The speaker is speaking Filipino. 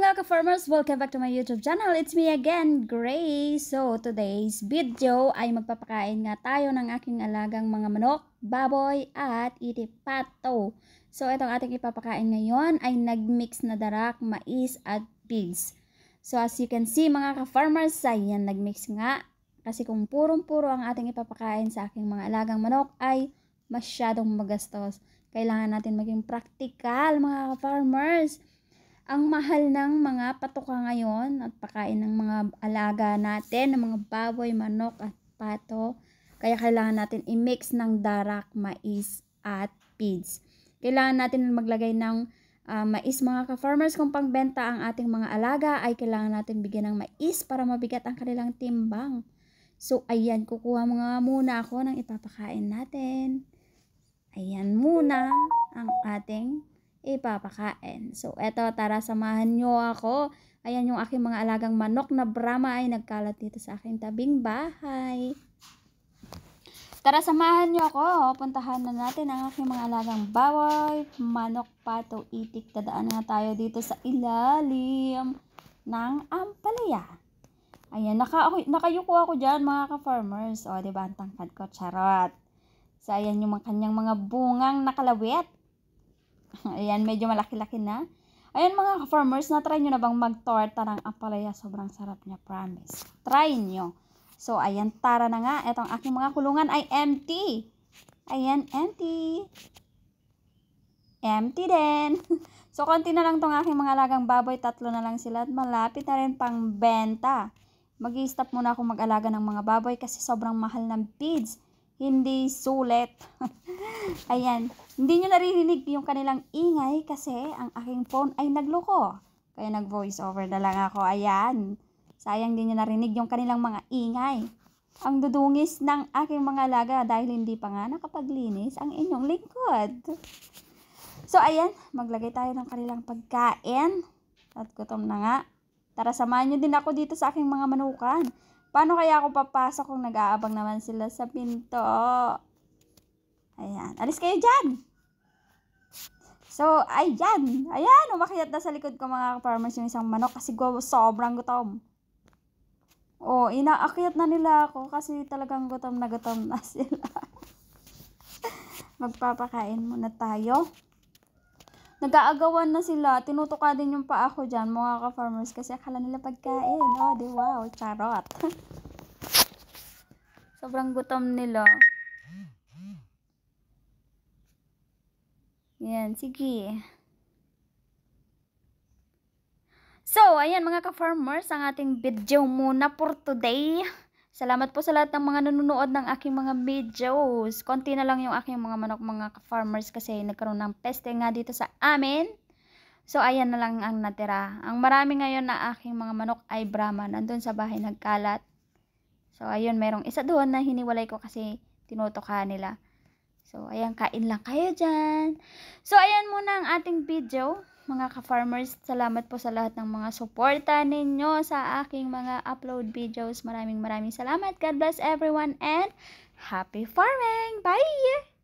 mga ka-farmers! Welcome back to my YouTube channel. It's me again, Grace. So, today's video ay magpapakain nga tayo ng aking alagang mga manok, baboy, at itipato. So, itong ating ipapakain ngayon ay nagmix na darak, mais, at peas. So, as you can see mga ka-farmers, ayan, nagmix nga. Kasi kung purong-puro ang ating ipapakain sa aking mga alagang manok ay masyadong magastos. Kailangan natin maging practical mga ka-farmers. Ang mahal ng mga patoka ngayon at pakain ng mga alaga natin, ng mga baboy, manok at pato. Kaya kailangan natin i-mix ng darak, mais at peas. Kailangan natin maglagay ng mais mga ka-farmers. Kung pangbenta ang ating mga alaga ay kailangan natin bigyan ng mais para mabigat ang kanilang timbang. So ayan, kukuha muna ako ng ipapakain natin. Ayan muna ang ating ipapakain. So, eto, tara, samahan nyo ako. Ayan yung aking mga alagang manok na Brahma ay nagkalat dito sa aking tabing bahay. Tara, samahan nyo ako. Puntahan na natin ang aking mga alagang baboy, manok, pato, itik. Dadaan nga tayo dito sa ilalim ng ampalaya. Ayan, nakayuko ako dyan mga ka-farmers. O, diba, ang tangkad ko, charot. So, ayan yung kanyang mga bungang nakalawit. Ayan, medyo malaki-laki na. Ayan mga ka-farmers, na-try nyo na bang mag-torta ng ampalaya? Sobrang sarap niya, promise. Try nyo. So, ayan, tara na nga. Itong aking mga kulungan ay empty. Ayan, empty. Empty din. So, konti na lang itong aking mga alagang baboy. 3 na lang sila at malapit na rin pang benta. Mag-i-stop muna ako mag-alaga ng mga baboy kasi sobrang mahal ng feeds. Hindi sulit. Ayan. Hindi nyo naririnig yung kanilang ingay kasi ang aking phone ay nagloko. Kaya nag-voice over na lang ako. Ayan. Sayang din nyo narinig yung kanilang mga ingay. Ang dudungis ng aking mga alaga dahil hindi pa nga nakapaglinis ang inyong lingkod. So, ayan. Maglagay tayo ng kanilang pagkain. At gutom na nga. Tara, samahan nyo din ako dito sa aking mga manukan. Paano kaya ako papasok kung nag-aabang naman sila sa pinto? Ayan. Alis kayo dyan! So, ayan. Ayan, umakyat na sa likod ko mga farmers yung isang manok kasi sobrang gutom. Oh, inaakyat na nila ako kasi talagang gutom na sila. Magpapakain muna tayo. Nag-aagawan na sila. Tinutuka din yung paa ko dyan mga ka-farmers kasi akala nila pagkain. Oh, di wow, charot. Sobrang gutom nila. Yan, sige. So, ayan mga ka-farmers, ang ating video muna for today. Salamat po sa lahat ng mga nanonood ng aking mga videos. Konti na lang yung aking mga manok mga ka-farmers kasi nagkaroon ng peste nga dito sa amin. So, ayan na lang ang natira. Ang marami ngayon na aking mga manok ay Brahma. Nandun sa bahay nagkalat. So, ayun, merong isa doon na hiniwalay ko kasi tinutuka nila. So, ayan, kain lang kayo dyan. So, ayan muna ang ating video. Mga ka-farmers, salamat po sa lahat ng mga suporta ninyo sa aking mga upload videos. Maraming salamat. God bless everyone and happy farming! Bye!